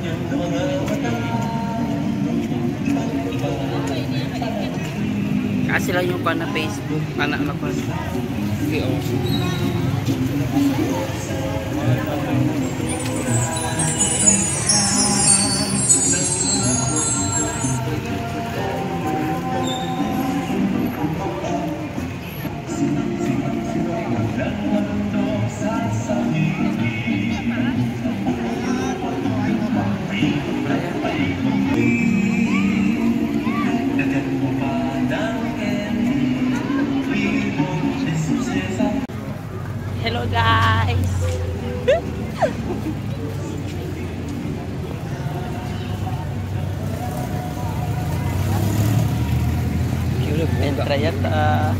Kasi lang yung pa na Facebook, anak na pa. Okay, oh. Hello guys. Entra yata.